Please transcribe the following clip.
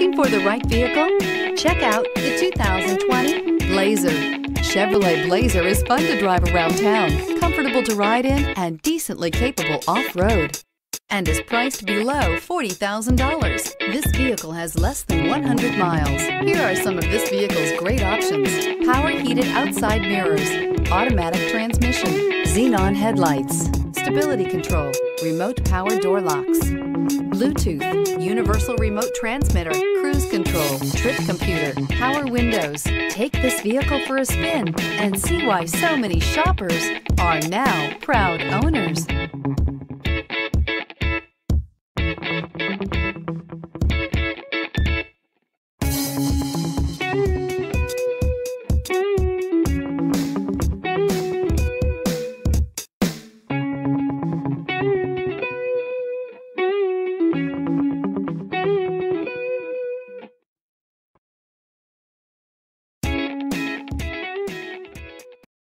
Looking for the right vehicle? Check out the 2020 Blazer. Chevrolet Blazer is fun to drive around town, comfortable to ride in, and decently capable off-road. And is priced below $40,000. This vehicle has less than 100 miles. Here are some of this vehicle's great options: power heated outside mirrors, automatic transmission, xenon headlights, stability control, remote power door locks, Bluetooth, universal remote transmitter, cruise control, trip computer, power windows. Take this vehicle for a spin and see why so many shoppers are now proud owners.